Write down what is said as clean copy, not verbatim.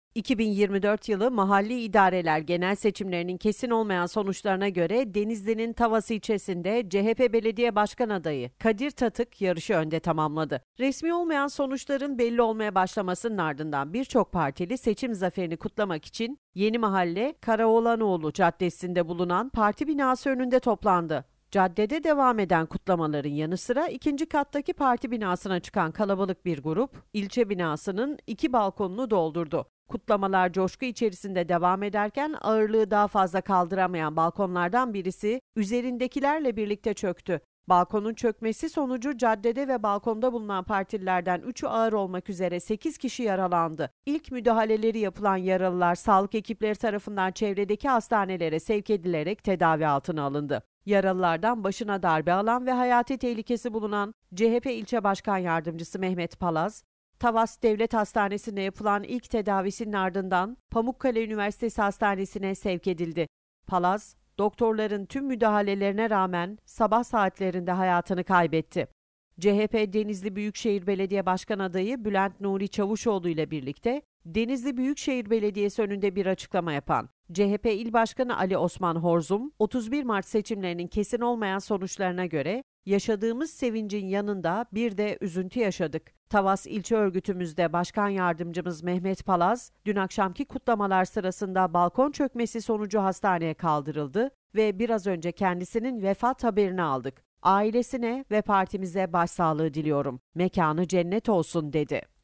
2024 yılı mahalli idareler genel seçimlerinin kesin olmayan sonuçlarına göre Denizli'nin Tavas ilçesinde CHP Belediye Başkan adayı Kadir Tatık yarışı önde tamamladı. Resmi olmayan sonuçların belli olmaya başlamasının ardından birçok partili seçim zaferini kutlamak için Yeni Mahalle Karaoğlanoğlu Caddesi'nde bulunan parti binası önünde toplandı. Caddede devam eden kutlamaların yanı sıra ikinci kattaki parti binasına çıkan kalabalık bir grup, ilçe binasının 2 balkonunu doldurdu. Kutlamalar coşku içerisinde devam ederken ağırlığı daha fazla kaldıramayan balkonlardan birisi üzerindekilerle birlikte çöktü. Balkonun çökmesi sonucu caddede ve balkonda bulunan partililerden 3'ü ağır olmak üzere 8 kişi yaralandı. İlk müdahaleleri yapılan yaralılar sağlık ekipleri tarafından çevredeki hastanelere sevk edilerek tedavi altına alındı. Yaralılardan başına darbe alan ve hayati tehlikesi bulunan CHP İlçe Başkan Yardımcısı Mehmet Palaz, Tavas Devlet Hastanesi'nde yapılan ilk tedavisinin ardından Pamukkale Üniversitesi Hastanesi'ne sevk edildi. Palaz, doktorların tüm müdahalelerine rağmen sabah saatlerinde hayatını kaybetti. CHP Denizli Büyükşehir Belediye Başkan adayı Bülent Nuri Çavuşoğlu ile birlikte Denizli Büyükşehir Belediyesi önünde bir açıklama yapan CHP İl Başkanı Ali Osman Horzum, 31 Mart seçimlerinin kesin olmayan sonuçlarına göre yaşadığımız sevincin yanında bir de üzüntü yaşadık. Tavas ilçe örgütümüzde Başkan Yardımcımız Mehmet Palaz, dün akşamki kutlamalar sırasında balkon çökmesi sonucu hastaneye kaldırıldı ve biraz önce kendisinin vefat haberini aldık. Ailesine ve partimize başsağlığı diliyorum. Mekanı cennet olsun dedi.